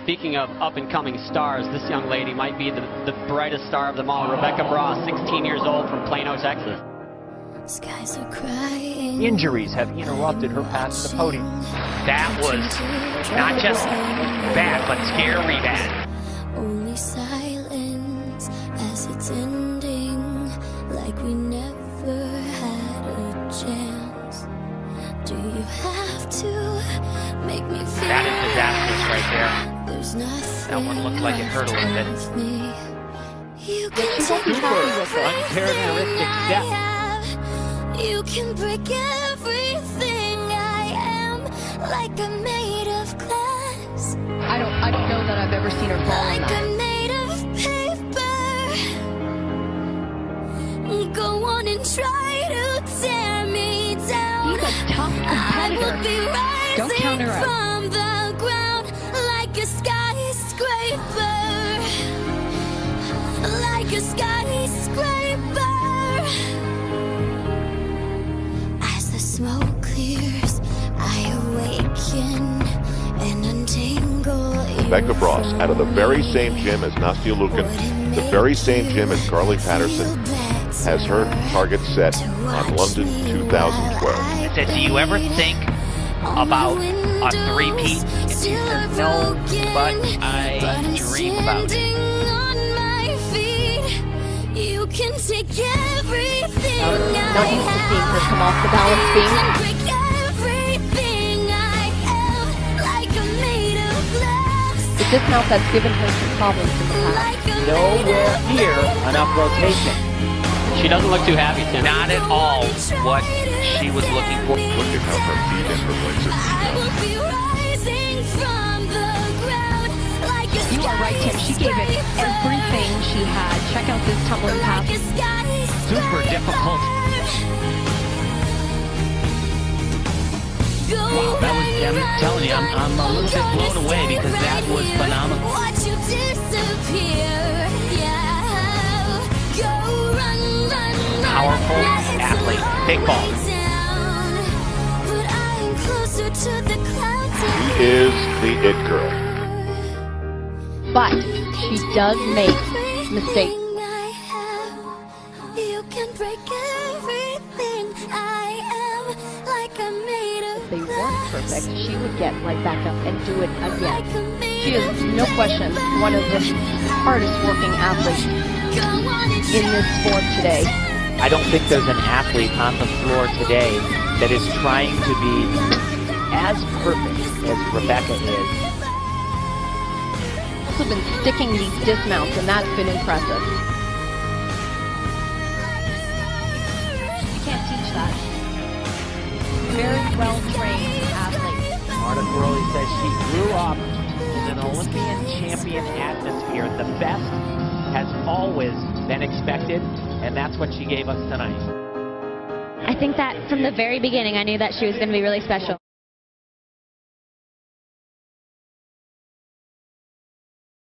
Speaking of up-and-coming stars, this young lady might be the brightest star of them all. Rebecca Bras, 16 years old from Plano, Texas. Skies are crying. Injuries have interrupted her path to the podium. That was not just bad, but scary bad. Only silence as it's ending, like we never had a chance. Do you have to make me feel That is disastrous right there. there's nothing That one looked like it hurt a little bit. left of me? You But can she won't be take happy with it. uncharacteristic step. You can break everything I am, like I'm made of glass. I don't know that I've ever seen her fall on Like that. I'm made of paper. Go on and try to tear me down. He's a tough I will competitor. be Don't count rising her out. from the ground like a skyscraper. Like a skyscraper. As the smoke clears, I awaken and untangle. Rebecca Bras, out of the very same gym as Nastia Liukin, the very same gym as Carly Patterson, has her target set on London 2012. I said, do you ever think about a three-peat? And she says, no, but I dream about it. You can take everything Not used to seeing her come off the balance beam. break everything I am, like I'm made of glass. The dismount that's given her some problems in the past. Like I'm Nowhere near enough rotation. She doesn't look too happy, Tim. Not at all what she was looking for. Look at how her feet and her legs are I will be rising from the ground like a You are right, Tim. She gave it everything she had. Check out this tumbling path. Super difficult. Wow, that was, I'm telling you, I'm a little bit blown away because that was phenomenal. Watch you disappear. Yeah. Go run, run, run. Powerful athlete. Big ball. But I'm closer to the clouds. She is the it girl. But she does make mistakes. You can break everything I am, like I'm made of If they weren't perfect, she would get right back up and do it again. like I'm made She is, no question, one of the hardest working athletes in this sport today. I don't think there's an athlete on the floor today that is trying to be as perfect as Rebecca is. Also been sticking these dismounts, and that's been impressive. You can't teach that. Very well-trained athlete. Marta Caroli says she grew up in an Olympian champion atmosphere. The best has always been expected, and that's what she gave us tonight. I think that from the very beginning I knew that she was going to be really special.